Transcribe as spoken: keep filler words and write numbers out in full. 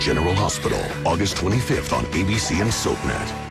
General Hospital, August twenty-fifth on A B C and SoapNet.